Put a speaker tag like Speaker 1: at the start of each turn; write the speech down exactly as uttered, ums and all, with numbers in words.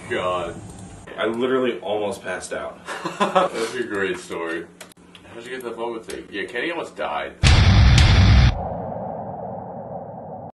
Speaker 1: god.
Speaker 2: I literally almost passed out.
Speaker 1: That's a great story. How'd you get that moment thing? Yeah, Kenny almost died.